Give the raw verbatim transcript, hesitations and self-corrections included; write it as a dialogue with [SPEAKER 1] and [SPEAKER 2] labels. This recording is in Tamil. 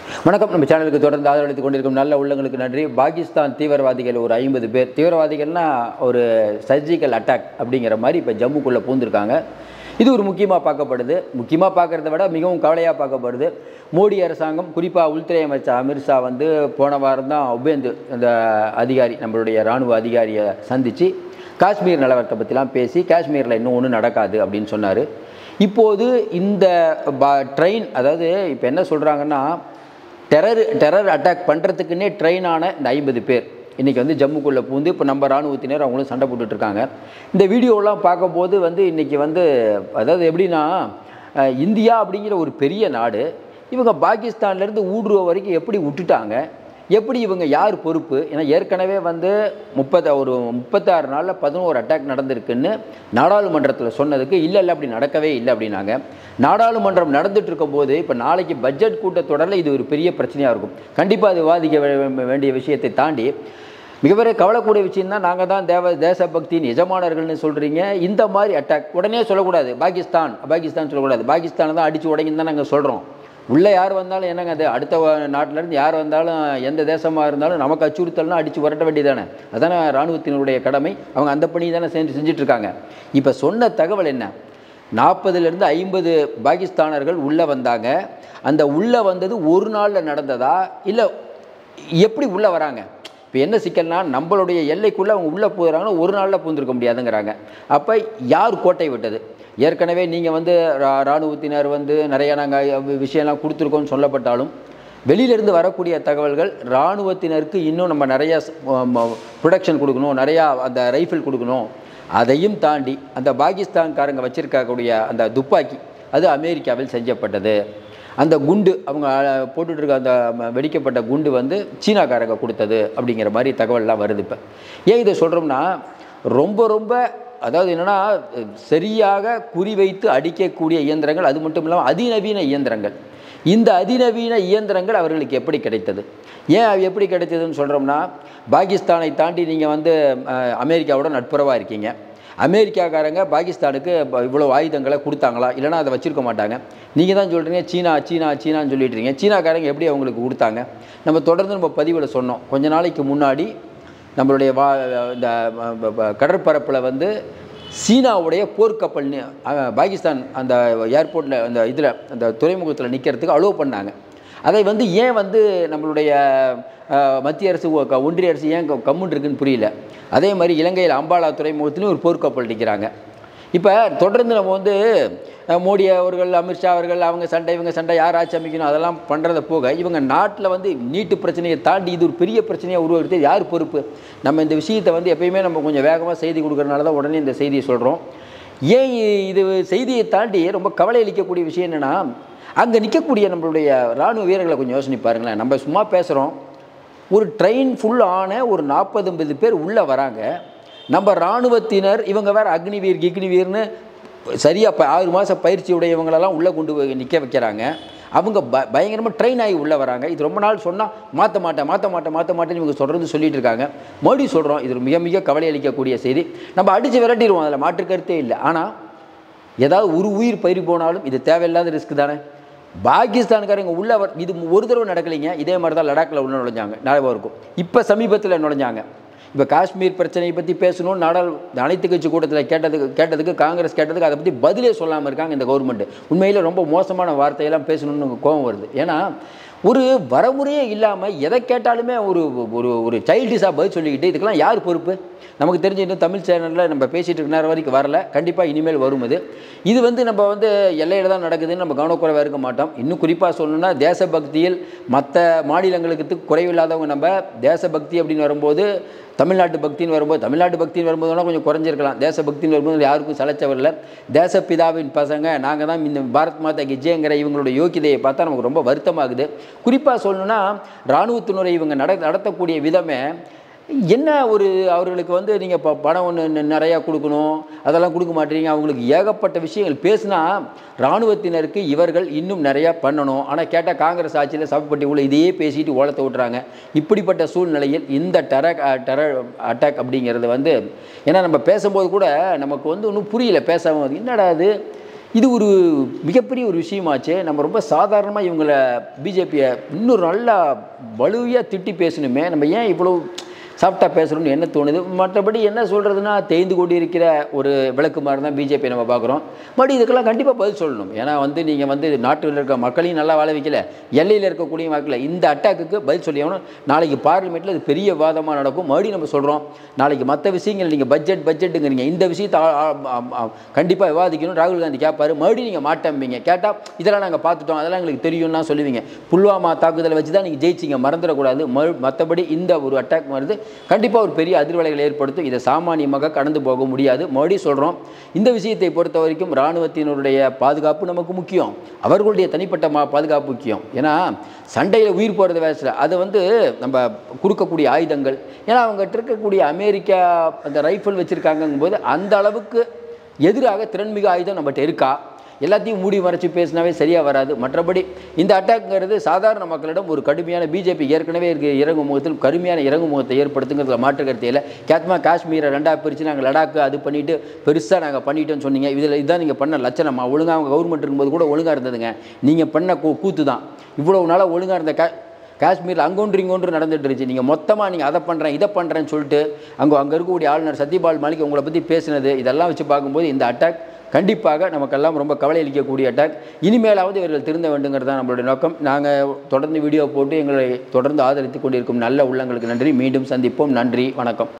[SPEAKER 1] வணக்கம். நம்ம சேனலுக்கு தொடர்ந்து ஆதரவளித்துக் கொண்டிருக்கும் நல்ல உள்ளங்களுக்கு நன்றி. பாகிஸ்தான் தீவிரவாதிகள் ஒரு ஐம்பது பேர், தீவிரவாதிகள்னா ஒரு சர்ஜிக்கல் அட்டாக் அப்படிங்கிற மாதிரி இப்போ ஜம்முக்குள்ளே பூந்திருக்காங்க. இது ஒரு முக்கியமாக பார்க்கப்படுது. முக்கியமாக பார்க்குறத விட மிகவும் கவலையாக பார்க்கப்படுது. மோடி அரசாங்கம், குறிப்பாக உள்துறை அமைச்சர் அமித்ஷா வந்து போன வாரம் தான் உபேந்து அந்த அதிகாரி, நம்மளுடைய இராணுவ அதிகாரியை சந்தித்து காஷ்மீர் நிலவரத்தை பற்றிலாம் பேசி காஷ்மீரில் இன்னும் ஒன்றும் நடக்காது அப்படின்னு சொன்னார். இப்போது இந்த ட்ரெயின், அதாவது இப்போ என்ன சொல்கிறாங்கன்னா, டெரர் டெரர் அட்டாக் பண்ணுறதுக்குன்னே ட்ரெயினான இந்த ஐம்பது பேர் இன்றைக்கி வந்து ஜம்முக்குள்ளே பூந்து இப்போ நம்ம இராணுவத்தினர் அவங்களும் சண்டை போட்டுட்ருக்காங்க. இந்த வீடியோலாம் பார்க்கும்போது வந்து இன்றைக்கி வந்து அதாவது எப்படின்னா, இந்தியா அப்படிங்கிற ஒரு பெரிய நாடு இவங்க பாகிஸ்தான்லேருந்து ஊடுருவ வரைக்கும் எப்படி விட்டுட்டாங்க, எப்படி இவங்க யார் பொறுப்பு? ஏன்னா ஏற்கனவே வந்து முப்பத்த ஒரு முப்பத்தாறு நாளில் பதினோரு அட்டாக் நடந்திருக்குன்னு நாடாளுமன்றத்தில் சொன்னதுக்கு இல்லை இல்லை அப்படி நடக்கவே இல்லை அப்படின்னாங்க. நாடாளுமன்றம் நடந்துட்டு இருக்கும்போது இப்போ நாளைக்கு பட்ஜெட் கூட்டத்தொடரில் இது ஒரு பெரிய பிரச்சனையாக இருக்கும். கண்டிப்பாக அது விவாதிக்க வேண்டிய விஷயத்தை தாண்டி மிகப்பெரிய கவலைக்கூடிய விஷயம் தான், நாங்கள் தான் தேவ தேசபக்தியின் எஜமானர்கள்னு சொல்கிறீங்க, இந்த மாதிரி அட்டாக் உடனே சொல்லக்கூடாது. பாகிஸ்தான் பாகிஸ்தான் சொல்லக்கூடாது, பாகிஸ்தானை தான் அடித்து உடைங்கன்னு தான் நாங்கள் சொல்கிறோம். உள்ளே யார் வந்தாலும் என்னங்க, அது அடுத்த நாட்டிலேருந்து யார் வந்தாலும் எந்த தேசமாக இருந்தாலும் நமக்கு அச்சுறுத்தல்னா அடித்து வரட்ட வேண்டியதானே. அதானே இராணுவத்தினுடைய கடமை. அவங்க அந்த பணி தானே செஞ்சு செஞ்சிட்ருக்காங்க. இப்போ சொன்ன தகவல் என்ன, நாற்பதுலேருந்து ஐம்பது பாகிஸ்தானர்கள் உள்ளே வந்தாங்க. அந்த உள்ளே வந்தது ஒரு நாளில் நடந்ததா இல்லை எப்படி உள்ளே வராங்க? இப்போ என்ன சிக்கல்னா, நம்மளுடைய எல்லைக்குள்ளே அவங்க உள்ளே போகிறாங்கன்னா ஒரு நாளில் பூந்திருக்க முடியாதுங்கிறாங்க. அப்போ யார் கோட்டை விட்டது? ஏற்கனவே நீங்கள் வந்து இராணுவத்தினர் வந்து நிறையா நாங்கள் விஷயம்லாம் கொடுத்துருக்கோன்னு சொல்லப்பட்டாலும் வெளியிலேருந்து வரக்கூடிய தகவல்கள் இராணுவத்தினருக்கு இன்னும் நம்ம நிறையா ப்ரொடக்ஷன் கொடுக்கணும், நிறையா அந்த ரைஃபிள் கொடுக்கணும். அதையும் தாண்டி அந்த பாகிஸ்தான்காரங்க வச்சுருக்கக்கூடிய அந்த துப்பாக்கி அது அமெரிக்காவில் செஞ்சப்பட்டது. அந்த குண்டு அவங்க போட்டுட்ருக்க அந்த வெடிக்கப்பட்ட குண்டு வந்து சீனாக்காரங்க கொடுத்தது அப்படிங்கிற மாதிரி தகவல்லாம் வருது. இப்போ ஏன் இதை சொல்கிறோம்னா, ரொம்ப ரொம்ப அதாவது என்னென்னா, சரியாக குறிவைத்து அடிக்கக்கூடிய இயந்திரங்கள், அது மட்டும் இல்லாமல் அதிநவீன இயந்திரங்கள். இந்த அதிநவீன இயந்திரங்கள் அவர்களுக்கு எப்படி கிடைத்தது? ஏன் எப்படி கிடைத்ததுன்னு சொல்கிறோம்னா, பாகிஸ்தானை தாண்டி நீங்கள் வந்து அமெரிக்காவோட நட்புறவாக இருக்கீங்க. அமெரிக்காக்காரங்க பாகிஸ்தானுக்கு இவ்வளோ ஆயுதங்களை கொடுத்தாங்களா? இல்லைனா அதை வச்சுருக்க மாட்டாங்க. நீங்கள் தான் சொல்கிறீங்க சீனா சீனா சீனான்னு சொல்லிட்டுருங்க. சீனாக்காரங்க எப்படி அவங்களுக்கு கொடுத்தாங்க? நம்ம தொடர்ந்து நம்ம பதிவில் சொன்னோம். கொஞ்ச நாளைக்கு முன்னாடி நம்மளுடைய வா இந்த கடற்பரப்பில் வந்து சீனாவுடைய போர்க்கப்பல்னு பாகிஸ்தான் அந்த ஏர்போர்ட்டில் அந்த இதில் அந்த துறைமுகத்தில் நிற்கிறதுக்கு அலோவ் பண்ணாங்க. அதை வந்து ஏன் வந்து நம்மளுடைய மத்திய அரசு, ஒன்றிய அரசு ஏன் கம்முன்னு இருக்குன்னு புரியல. அதே மாதிரி இலங்கையில் அம்பாலா துறைமுகத்துலேயும் ஒரு போர்க்கப்பல் நிற்கிறாங்க. இப்போ தொடர்ந்து நம்ம வந்து மோடி அவர்கள், அமித்ஷா அவர்கள் அவங்க சண்டை இவங்க சண்டை யார் ஆட்சி அமைக்கணும் அதெல்லாம் பண்ணுறத போக, இவங்க நாட்டில் வந்து நீட்டு பிரச்சனையை தாண்டி இது ஒரு பெரிய பிரச்சனையாக உருவாக்குறது யார் பொறுப்பு? நம்ம இந்த விஷயத்தை வந்து எப்பயுமே நம்ம கொஞ்சம் வேகமாக செய்தி கொடுக்குறதுனால தான் உடனே இந்த செய்தியை சொல்கிறோம். ஏன் இது செய்தியை தாண்டி ரொம்ப கவலை அளிக்கக்கூடிய விஷயம் என்னென்னா, அங்கே நிற்கக்கூடிய நம்மளுடைய இராணுவ வீரர்களை கொஞ்சம் யோசனை பாருங்களேன். நம்ம சும்மா பேசுகிறோம், ஒரு ட்ரெயின் ஃபுல்லான ஒரு நாற்பது ஐம்பது பேர் உள்ளே வராங்க. நம்ம இராணுவத்தினர் இவங்க வேறு அக்னிவீர் கிக்னிவீர்னு சரியாக ப ஆறு மாதம் பயிற்சி உடையவங்களெல்லாம் உள்ளே கொண்டு போய் நிற்க வைக்கிறாங்க. அவங்க ப பயங்கரமாக ட்ரெயின் ஆகி உள்ளே வராங்க. இது ரொம்ப நாள் சொன்னால் மாற்ற மாட்டேன் மாற்ற மாட்டேன் மாற்ற மாட்டேன்னு இவங்க சொல்கிறது சொல்லிட்டு இருக்காங்க. மோடி சொல்கிறோம், இது மிக மிக கவலை அளிக்கக்கூடிய செய்தி. நம்ம அடித்து விரட்டிடுவோம், அதில் மாற்று கருத்தே இல்லை. ஆனால் ஏதாவது ஒரு உயிர் பயிர் போனாலும் இது தேவையில்லாத ரிஸ்க் தானே. பாகிஸ்தானுக்காரங்க உள்ள இது ஒரு தடவை நடக்கலைங்க. இதே மாதிரி தான் லடாக்கில் உள்ள நுழைஞ்சாங்க, ஞாபகம் இருக்கும். இப்போ சமீபத்தில் நுழைஞ்சாங்க. இப்போ காஷ்மீர் பிரச்சனையை பற்றி பேசணும்னு நாடாள் அனைத்து கட்சி கூட்டத்தில் கேட்டதுக்கு கேட்டதுக்கு காங்கிரஸ் கேட்டதுக்கு அதை பற்றி பதிலே சொல்லாமல் இருக்காங்க இந்த கவர்மெண்ட். உண்மையில் ரொம்ப மோசமான வார்த்தையெல்லாம் பேசணும்னு கோபம் வருது. ஏன்னா ஒரு வரமுறையே இல்லாமல் எதை கேட்டாலுமே ஒரு ஒரு ஒரு சைல்டிஷாக பதில் சொல்லிக்கிட்டு இதுக்கெல்லாம் யார் பொறுப்பு? நமக்கு தெரிஞ்சு இன்னும் தமிழ் சேனலில் நம்ம பேசிகிட்டு இருக்க நேரம் வரைக்கும் வரல. கண்டிப்பாக இனிமேல் வரும். இது இது வந்து நம்ம வந்து எல்லையில் தான் நடக்குதுன்னு நம்ம கவனக்குறைவாக இருக்க மாட்டோம். இன்னும் குறிப்பாக சொல்லணும்னா, தேசபக்தியில் மற்ற மாநிலங்களுக்கு குறைவில்லாதவங்க. நம்ம தேசபக்தி அப்படின்னு வரும்போது, தமிழ்நாட்டு பக்தின்னு வரும்போது தமிழ்நாட்டு பக்தின்னு வரும்போதுனா கொஞ்சம் குறைஞ்சிருக்கலாம். தேசபக்தின்னு வரும்போது யாருக்கும் சலைச்சவரில்லை. தேசப்பிதாவின் பசங்க நாங்கள் தான். இந்த பாரத் மாதா கி ஜெய்ங்கிற இவங்களோட யோக்கியதையை பார்த்தா நமக்கு ரொம்ப வருத்தமாகுது. குறிப்பாக சொல்லணும்னா, இராணுவத்தினுரை இவங்க நட நடத்தக்கூடிய விதமே என்ன, ஒரு அவர்களுக்கு வந்து நீங்கள் இப்போ பணம் ஒன்று நிறையா கொடுக்கணும், அதெல்லாம் கொடுக்க மாட்டீங்க. அவங்களுக்கு ஏகப்பட்ட விஷயங்கள் பேசுனா இராணுவத்தினருக்கு இவர்கள் இன்னும் நிறையா பண்ணணும். ஆனால் கேட்டால் காங்கிரஸ் ஆட்சியில் சபைப்பட்டி உள்ள இதையே பேசிட்டு ஓலத்தை விட்டுறாங்க. இப்படிப்பட்ட சூழ்நிலையில் இந்த டெரர் டெரர் அட்டாக் அப்படிங்கிறது வந்து, ஏன்னா நம்ம பேசும்போது கூட நமக்கு வந்து ஒன்றும் புரியல. பேசாமல் என்னடா அது இது ஒரு மிகப்பெரிய ஒரு விஷயமாச்சு. நம்ம ரொம்ப சாதாரணமாக இவங்கள பிஜேபியை இன்னும் நல்லா வலுவையாக திட்டி பேசணுமே, நம்ம ஏன் இவ்வளோ சாஃப்டாக பேசணும்னு என்ன தோணுது. மற்றபடி என்ன சொல்கிறதுனா தேய்ந்து கொண்டு இருக்கிற ஒரு விளக்கு மாதிரி தான் பிஜேபி நம்ம பார்க்குறோம். பட் இதுக்கெல்லாம் கண்டிப்பாக பதில் சொல்லணும். ஏன்னா வந்து நீங்கள் வந்து நாட்டில் இருக்க மக்களையும் நல்லா வாழ வைக்கல, எல்லையில் இருக்கக்கூடிய மக்கள் இந்த அட்டாக்குக்கு பதில் சொல்லி ஆகணும். நாளைக்கு பார்லிமெண்ட்டில் அது பெரிய வாதமாக நடக்கும். மறுபடியும் நம்ம சொல்கிறோம், நாளைக்கு மற்ற விஷயங்கள் நீங்கள் பட்ஜெட் பட்ஜெட்டுங்கிறீங்க, இந்த விஷயத்தை கண்டிப்பாக விவாதிக்கணும். ராகுல் காந்தி கேட்பார், மறுபடியும் நீங்கள் மாட்டம்பீங்க. கேட்டால் இதெல்லாம் நாங்கள் பார்த்துட்டோம், அதெல்லாம் எங்களுக்கு தெரியும்னா சொல்லுவீங்க. புல்வாமா தாக்குதலை வச்சு தான் நீங்கள் ஜெயிச்சிங்க, மறந்துடக்கூடாது. மறு மற்றபடி இந்த ஒரு அட்டாக் வருது கண்டிப்பாக ஒரு பெரிய அதிர்வலைகளை ஏற்படுத்தும். இதை சாமானியமாக கடந்து போக முடியாது. மறுபடியும் சொல்கிறோம், இந்த விஷயத்தை பொறுத்த வரைக்கும் இராணுவத்தினுடைய பாதுகாப்பு நமக்கு முக்கியம், அவர்களுடைய தனிப்பட்ட மா பாதுகாப்பு முக்கியம். ஏன்னா சண்டையில் உயிர் போகிறது வேஸ்ட். அதை வந்து நம்ம கொடுக்கக்கூடிய ஆயுதங்கள், ஏன்னா அவங்ககிட்ட இருக்கக்கூடிய அமெரிக்கா அந்த ரைஃபிள் வச்சுருக்காங்கும் போது அந்த அளவுக்கு எதிராக திறன்மிகு ஆயுதம் நம்மகிட்ட இருக்கா? எல்லாத்தையும் மூடி மறைச்சி பேசினாவே சரியாக வராது. மற்றபடி இந்த அட்டாக்ங்கிறது சாதாரண மக்களிடம் ஒரு கடுமையான பிஜேபி ஏற்கனவே இருக்க இறங்கு முகத்தில் கடுமையான இறங்கு முகத்தை ஏற்படுத்துங்கிறதுல மாற்று கருத்தையில் கேத்மா காஷ்மீரை ரெண்டாக பிரித்து நாங்கள் லடாக்கு அது பண்ணிவிட்டு பெருசாக நாங்கள் பண்ணிட்டோன்னு சொன்னீங்க. இதில் இதுதான் நீங்கள் பண்ண லட்சணமா? ஒழுங்காக அவங்க கவர்மெண்ட் இருக்கும்போது கூட ஒழுங்காக இருந்ததுங்க. நீங்கள் பண்ண கூ கூத்து தான் இவ்வளோ நாளாக ஒழுங்காக இருந்த கா காஷ்மீரில் அங்கொன்று இங்கொன்று நடந்துட்டு இருந்துச்சு. நீங்கள் மொத்தமாக நீங்கள் அதை பண்ணுறேன் இதை பண்ணுறேன்னு சொல்லிட்டு அங்கே அங்கே இருக்கக்கூடிய ஆளுநர் சத்யபால் மாலிக் உங்களை பற்றி பேசினது இதெல்லாம் வச்சு பார்க்கும்போது இந்த அட்டாக் கண்டிப்பாக நமக்கெல்லாம் ரொம்ப கவலை அளிக்கக்கூடிய அட்டாக். இனிமேலாவது இவர்கள் திருந்த வேண்டுங்கிறது தான் நம்மளுடைய நோக்கம். நாங்கள் தொடர்ந்து வீடியோ போட்டு எங்களை தொடர்ந்து ஆதரித்து கொண்டிருக்கும் நல்ல உள்ளங்களுக்கு நன்றி. மீண்டும் சந்திப்போம். நன்றி, வணக்கம்.